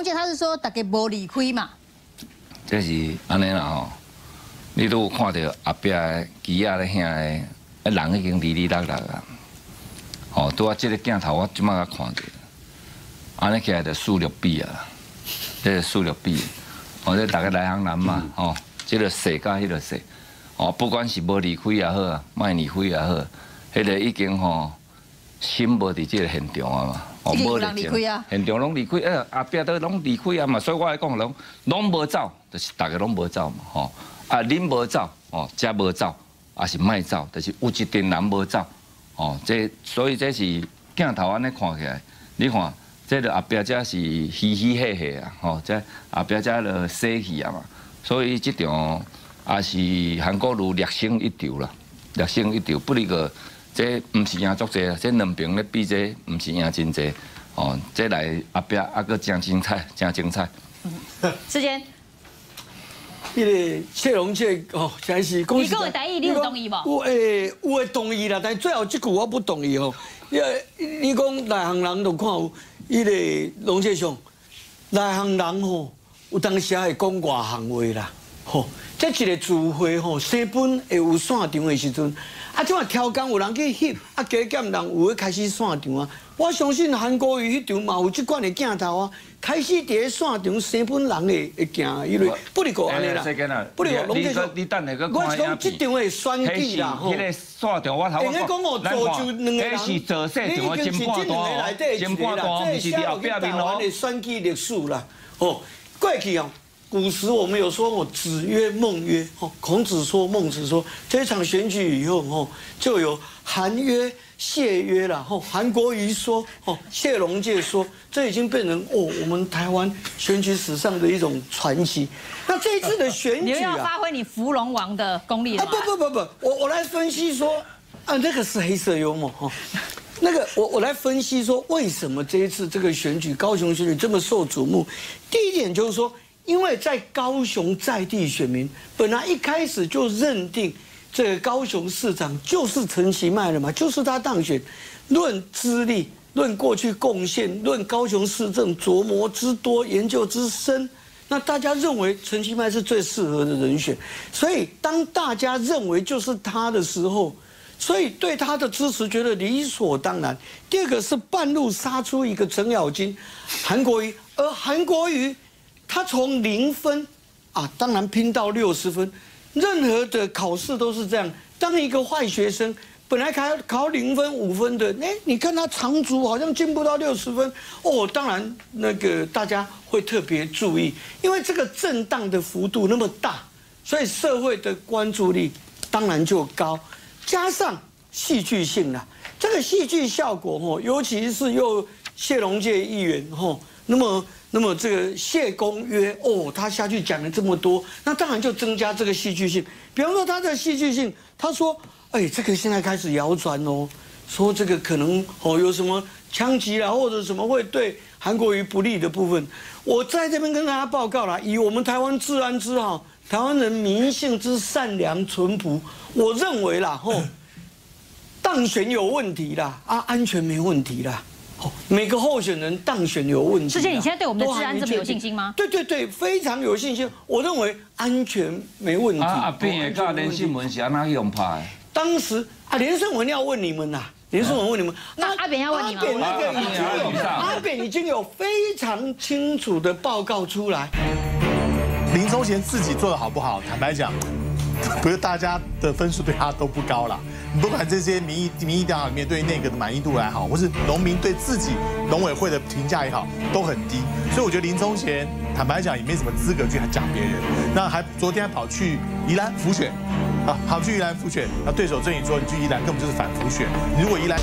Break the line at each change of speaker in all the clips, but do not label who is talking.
介他是说大家无理亏嘛。
这是安尼啦吼，你都有看到后壁的鸡仔咧遐的，人已经离离落落啊。吼，拄啊，这个镜头我即摆才看到，安尼起来就速率比啊，这个速率比，哦，这大家内行人嘛，吼，这个势甲迄个势，哦，不管是无离开也好啊，莫离开也好，迄个已经吼心无伫这个现场啊嘛。
哦，无人离开啊，
现场拢离开，后壁都拢离开啊嘛，所以我来讲，拢无走，就是大家拢无走嘛，吼。啊，恁无走，哦，遮无走，也是莫走，就是有一群人无走，哦，所以这是镜头安尼看起来，你看，这个后壁遮是嘻嘻嘿嘿啊，吼，这后壁遮就死去啊嘛，所以这场也是韩国瑜略胜一筹啦，略胜一筹，不离个。 这唔是赢足济啊！这两边咧比，这唔是赢真济哦。这来后壁还阁真精彩，真精彩。
时间。
迄个谢龙介哦，真是恭喜。
你讲的台语，你有同意无？
有诶同意啦，但是最后这句我不同意哦。因为你讲内行人就看有，迄个龙介兄，内行人吼，有当时会讲外行话啦，吼。这一个聚会吼，生本会有散场的时阵。 啊，即马挑工有人去翕，啊加减人有开始散场啊。我相信韩国瑜迄场嘛有即款的镜头啊，开始伫咧散场，生本人会行，因为不离个安尼啦，不离个龙介兄，我是讲即场的选举啦吼。
迄个散场我头我讲，
造就两个人，
迄是做细场的真半段，真半段，不是伫后壁面咯。
的选举历史啦，哦，过去哦。 古时我们有说哦，子曰孟曰哦，孔子说孟子说，这场选举以后哦，就有韩曰谢曰了哦，韩国瑜说哦，谢龙介说，这已经变成哦我们台湾选举史上的一种传奇。那这一次的选举
你要发挥你芙蓉王的功力了吗？
不，我来分析说啊，那个是黑色幽默哈。那个我来分析说，为什么这一次这个选举高雄选举这么受瞩目？第一点就是说。 因为在高雄在地选民本来一开始就认定这个高雄市长就是陈其迈了嘛，就是他当选。论资历、论过去贡献、论高雄市政琢磨之多、研究之深，那大家认为陈其迈是最适合的人选。所以当大家认为就是他的时候，所以对他的支持觉得理所当然。第二个是半路杀出一个程咬金、韩国瑜，而韩国瑜。 他从0分啊，当然拼到60分，任何的考试都是这样。当一个坏学生本来考0分、5分的，你看他长足好像进步到60分哦，当然那个大家会特别注意，因为这个震荡的幅度那么大，所以社会的关注力当然就高，加上戏剧性啦，这个戏剧效果哦，尤其是又谢龙介议员哦，那么这个谢公约哦，他下去讲了这么多，那当然就增加这个戏剧性。比方说他的戏剧性，他说，哎，这个现在开始谣传哦，说这个可能哦有什么枪击啦，或者什么会对韩国瑜不利的部分。我在这边跟大家报告啦，以我们台湾治安之好，台湾人民性之善良淳朴，我认为啦，当选有问题啦，安全没问题啦。 每个候选人当选有问题。
世界，你现在对我们的治安这么有信心吗？
对，非常有信心。我认为安全没问题。
阿扁的甲连胜文是安怎用拍的？
当时连胜文要问你们呐，连胜文问你们。
那阿扁要问你吗？
阿扁已经有非常清楚的报告出来。
林宗贤自己做的好不好？坦白讲，不是大家的分数对他都不高啦。 不管这些民意调查里面对内阁的满意度还好，或是农民对自己农委会的评价也好，都很低。所以我觉得林宗贤坦白讲也没什么资格去讲别人。那昨天还跑去宜兰辅选，跑去宜兰辅选，那对手阵营说你去宜兰根本就是反辅选。你如果宜兰，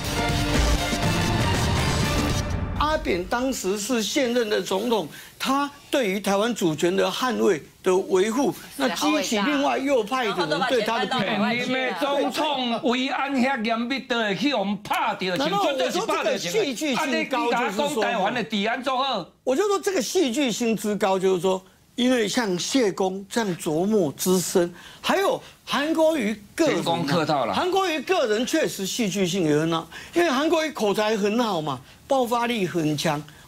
阿扁当时是现任的总统，他对于台湾主权的捍卫的维护，那激起另外右派的人对他的批评。
你们总统维安遐严密，都会去我们拍掉，
然后我说这个戏剧性高，就是说
台湾的治安做好。
我就说这个戏剧性之高，就是说。 因为像谢公这样琢磨之深，还有韩国瑜个人，
客套了。
韩国瑜个人确实戏剧性也很好，因为韩国瑜口才很好嘛，爆发力很强，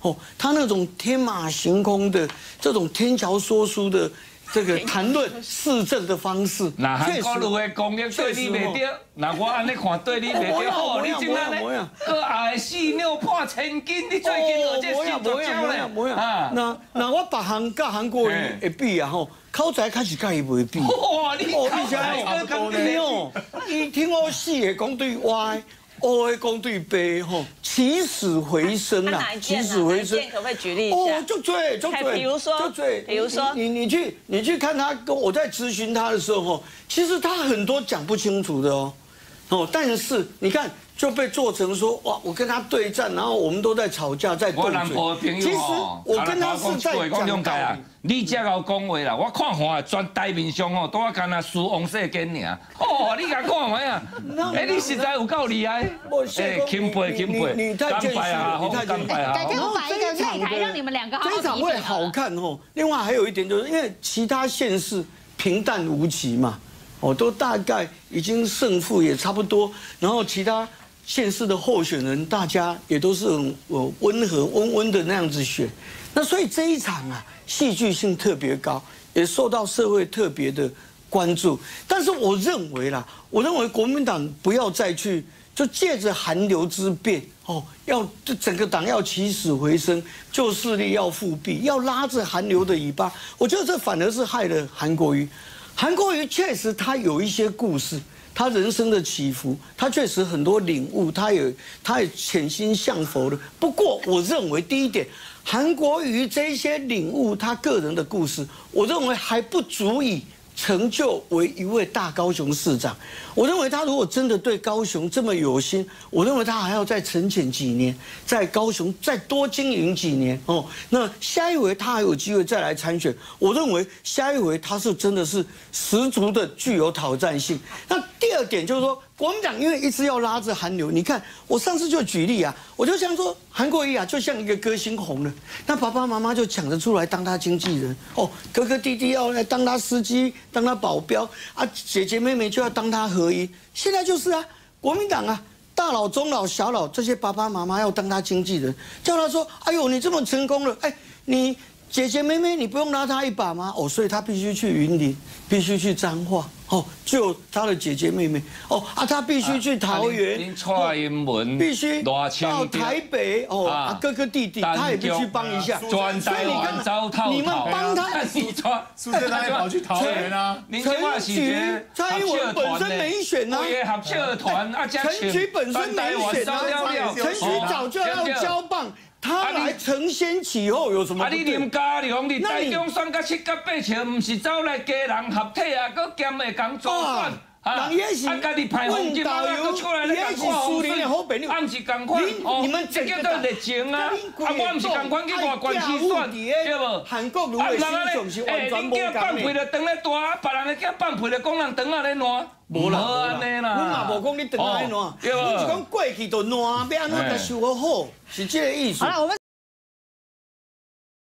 哦，他那种天马行空的这种天桥说书的这个谈论市政的方式，
那韩国瑜的功力对你袂对，那我安尼看对你袂对，好，你今仔呢？搁后4秒破千斤，你最近有这新作招咧？啊，
那我别行甲韩国瑜会比啊吼，口才开始甲伊袂比。
哇，你口才
讲对哦，伊听我4个讲对歪。我会讲对白吼，起死回生啦，起死回生，
可不可以举例一下？
哦，就对，
比如说，
你去看他跟我在咨询他的时候吼，其实他很多讲不清楚的哦，但是你看就被做成说哇，我跟他对战，然后我们都在吵架，在斗嘴。其实我跟他是在讲道理。
你才有讲话啦，我看看全台面上吼，都我干那输王世坚尔。哦，你甲看卖啊？你实在有够厉害。钦佩，
你太见识了，你太见识了。
改天我摆一个擂台，让你们2个好好比比。
这场会好看哦。另外还有一点就是，因为其他县市平淡无奇嘛，都大概已经胜负也差不多，然后其他县市的候选人大家也都是很温和温温的那样子选，那所以这一场啊。戏剧性特别高，也受到社会特别的关注。但是我认为国民党不要再去就借着韩流之变要整个党要起死回生，旧势力要复辟，要拉着韩流的尾巴。我觉得这反而是害了韩国瑜。韩国瑜确实他有一些故事。他人生的起伏，他确实很多领悟，他也潜心向佛的。不过，我认为第一点，韩国瑜这些领悟，他个人的故事，我认为还不足以成就为一位大高雄市长。我认为他如果真的对高雄这么有心，我认为他还要再沉潜几年，在高雄再多经营几年那下一回他还有机会再来参选。我认为下一回他是真的是十足的具有挑战性。那第二点就是说，国民党因为一直要拉着韩流，你看我上次就举例啊，我就想说韩国瑜啊，就像一个歌星红了，那爸爸妈妈就抢着出来当他经纪人哥哥弟弟要来当他司机，当他保镖啊，姐姐妹妹就要当他合一。现在就是啊，国民党啊，大佬、中老、小佬这些爸爸妈妈要当他经纪人，叫他说，哎呦，你这么成功了，你姐姐妹妹你不用拉他一把吗？所以他必须去云林，必须去彰化。救他的姐姐妹妹他必须去桃园，必须到台北哥哥弟弟他也必须帮一下。
所以你看，
你们帮他，
苏贞昌也跑去桃园啊。
陈菊、蔡英文本身没选啊，陈菊本身没选啊，陈菊早就要交棒。他来承先启后有什么？
你林佳龙，你台中选到7到8票，唔是走来家人合体啊，佮兼会讲做选
人也是问导游，也是苏联的好朋友。
俺是共款，
你们
这叫做热情啊！我唔是共款去外关市选，对无？
韩国如果是上是完全无共
恁囝放屁就当咧大，别人的囝放屁就讲人当啊咧烂，无安尼啦。
阮嘛无讲你当啊咧烂，阮是讲过去就烂，要安怎才修好，是这个意思。
好了，我们。